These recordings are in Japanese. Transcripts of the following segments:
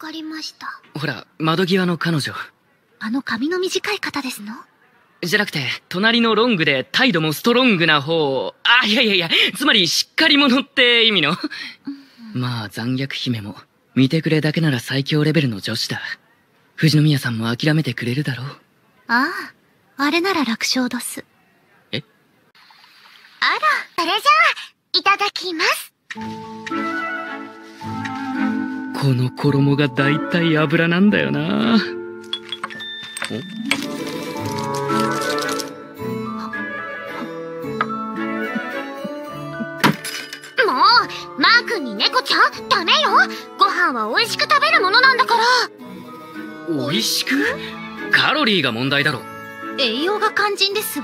かりました。 ほら、窓際の彼女。 あの髪の短い方ですの？ じゃなくて、隣のロングで態度もストロングな方。あ、いや、つまりしっかり者って意味の。まあ、残虐姫も、見てくれだけなら最強レベルの女子だ。富士宮さんも諦めてくれるだろう。 ああ、あれなら楽勝どす。 え？ あら、それじゃあ、いただきます。 この衣がだいたい油なんだよな。 マー君に猫ちゃんダメよ。ご飯は美味しく食べるものなんだから。 美味しく？カロリーが問題だろ。 栄養が肝心ですわ。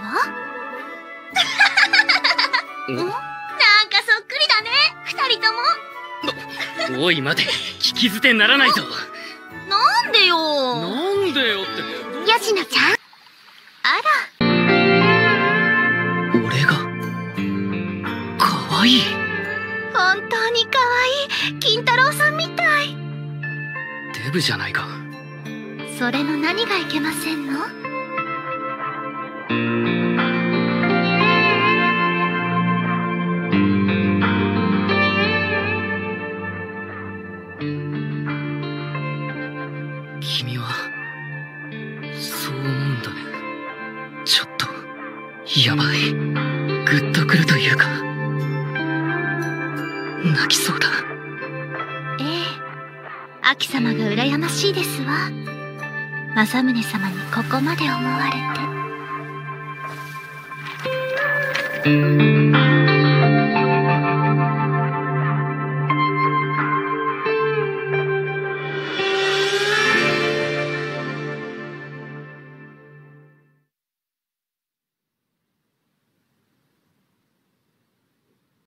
なんかそっくりだね、二人とも。 おい待て、聞き捨てならないぞ。 なんでよ。 なんでよって。 ヤシナちゃん、あら、 俺が可愛い。 本当に可愛い。金太郎さんみたい。 デブじゃないか。 それの何がいけませんの？ 君はそう思うんだね。ちょっとやばい。グッとくるというか、泣きそうだ。 ええ、アキ様が羨ましいですわ。政宗様にここまで思われて。